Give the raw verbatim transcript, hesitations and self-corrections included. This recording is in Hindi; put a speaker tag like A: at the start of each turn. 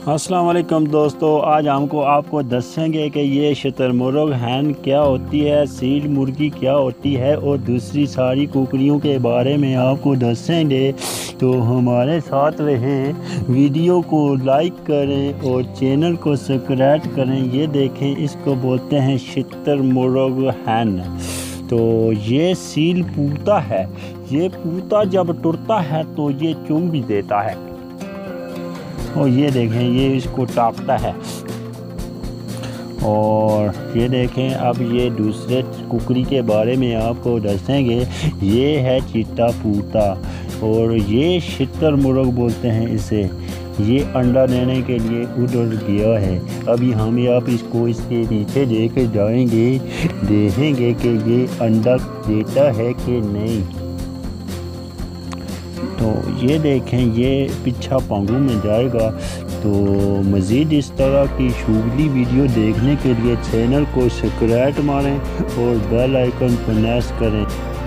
A: अस्सलाम वालेकुम दोस्तों, आज हमको आपको दसेंगे कि ये शुतुरमुर्ग हैन क्या होती है, सील मुर्गी क्या होती है और दूसरी सारी कुकरियों के बारे में आपको दसेंगे। तो हमारे साथ रहें, वीडियो को लाइक करें और चैनल को सब्सक्राइब करें। ये देखें, इसको बोलते हैं शुतुरमुर्ग हैन। तो ये सील पूता है। ये पूता जब टुरता है तो ये चुंग भी देता है और ये देखें, ये इसको टापता है। और ये देखें, अब ये दूसरे कुकरी के बारे में आपको दसेंगे। ये है चीता पूता और ये शुतुरमुर्ग बोलते हैं इसे। ये अंडा देने के लिए उड़ गया है। अभी हम आप इसको इसके नीचे लेकर जाएंगे, देखेंगे कि ये अंडा देता है कि नहीं। तो ये देखें, ये पीछा पांगू में जाएगा। तो मज़ीद इस तरह की शुगली वीडियो देखने के लिए चैनल को सब्सक्राइब मारें और बेल आइकन पर प्रेस करें।